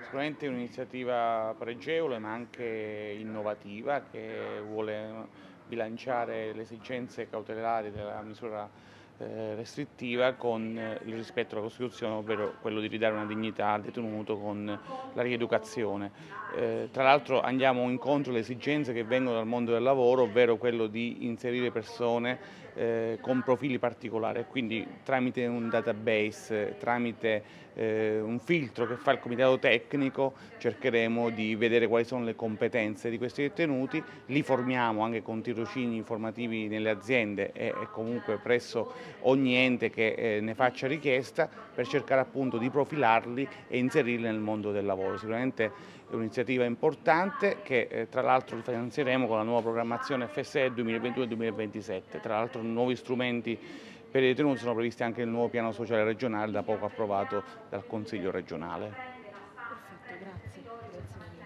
Sicuramente è un'iniziativa pregevole ma anche innovativa che vuole bilanciare le esigenze cautelari della misura restrittiva con il rispetto alla Costituzione, ovvero quello di ridare una dignità al detenuto con la rieducazione. Tra l'altro andiamo incontro alle esigenze che vengono dal mondo del lavoro, ovvero quello di inserire persone con profili particolari, quindi tramite un database, tramite un filtro che fa il comitato tecnico, cercheremo di vedere quali sono le competenze di questi detenuti, li formiamo anche con tirocini informativi nelle aziende e comunque presso ogni ente che ne faccia richiesta, per cercare appunto di profilarli e inserirli nel mondo del lavoro. Sicuramente è un'iniziativa importante che tra l'altro finanzieremo con la nuova programmazione FSE 2021-2027. Tra l'altro nuovi strumenti per i detenuti sono previsti anche nel nuovo piano sociale regionale da poco approvato dal Consiglio regionale. Perfetto, grazie. Grazie mille.